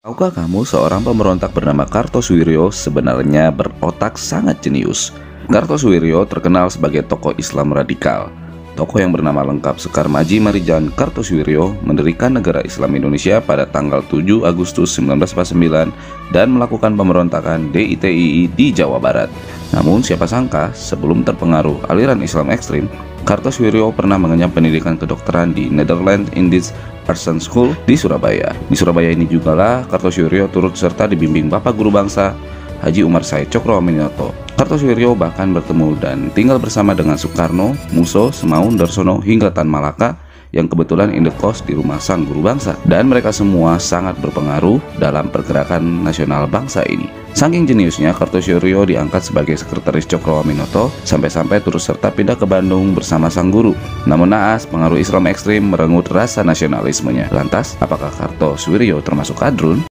Tahukah kamu seorang pemberontak bernama Kartosuwiryo sebenarnya berotak sangat jenius? Kartosuwiryo terkenal sebagai tokoh Islam radikal. Tokoh yang bernama lengkap Sekar Maji Marijan Kartosuwiryo mendirikan negara Islam Indonesia pada tanggal 7 Agustus 1949 dan melakukan pemberontakan DITII di Jawa Barat. Namun siapa sangka sebelum terpengaruh aliran Islam ekstrim, Kartosuwiryo pernah mengenyam pendidikan kedokteran di Netherlands Indisch Arts School di Surabaya. Di Surabaya ini jugalah Kartosuwiryo turut serta dibimbing Bapak Guru Bangsa Haji Umar Said Cokroaminoto. Kartosuwiryo bahkan bertemu dan tinggal bersama dengan Soekarno, Musso, Semaun, Darsono hingga Tan Malaka yang kebetulan indekos di rumah sang guru bangsa, dan mereka semua sangat berpengaruh dalam pergerakan nasional bangsa ini. Saking jeniusnya, Kartosuwiryo diangkat sebagai sekretaris Cokroaminoto sampai-sampai turut serta pindah ke Bandung bersama sang guru. Namun naas, pengaruh Islam ekstrim merenggut rasa nasionalismenya. Lantas, apakah Kartosuwiryo termasuk kadrun?